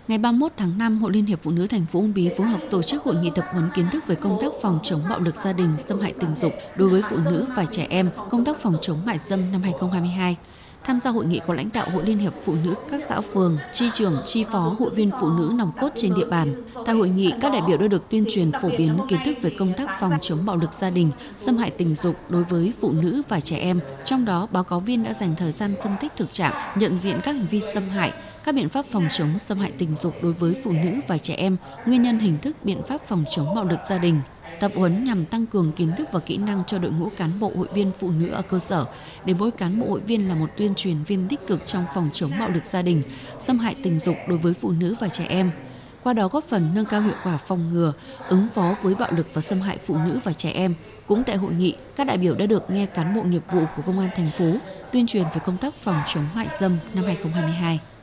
Ngày 31 tháng 5, Hội Liên hiệp Phụ nữ thành phố Uông Bí phối hợp tổ chức hội nghị tập huấn kiến thức về công tác phòng chống bạo lực gia đình, xâm hại tình dục đối với phụ nữ và trẻ em, công tác phòng chống mại dâm năm 2022. Tham gia hội nghị có lãnh đạo Hội Liên hiệp Phụ nữ các xã phường, chi trưởng, chi phó, hội viên phụ nữ nòng cốt trên địa bàn. Tại hội nghị, các đại biểu đã được tuyên truyền phổ biến kiến thức về công tác phòng chống bạo lực gia đình, xâm hại tình dục đối với phụ nữ và trẻ em. Trong đó, báo cáo viên đã dành thời gian phân tích thực trạng, nhận diện các hành vi xâm hại, các biện pháp phòng chống xâm hại tình dục đối với phụ nữ và trẻ em, nguyên nhân, hình thức, biện pháp phòng chống bạo lực gia đình. Tập huấn nhằm tăng cường kiến thức và kỹ năng cho đội ngũ cán bộ hội viên phụ nữ ở cơ sở, để mỗi cán bộ hội viên là một tuyên truyền viên tích cực trong phòng chống bạo lực gia đình, xâm hại tình dục đối với phụ nữ và trẻ em. Qua đó góp phần nâng cao hiệu quả phòng ngừa, ứng phó với bạo lực và xâm hại phụ nữ và trẻ em. Cũng tại hội nghị, các đại biểu đã được nghe cán bộ nghiệp vụ của Công an thành phố tuyên truyền về công tác phòng chống mại dâm năm 2022.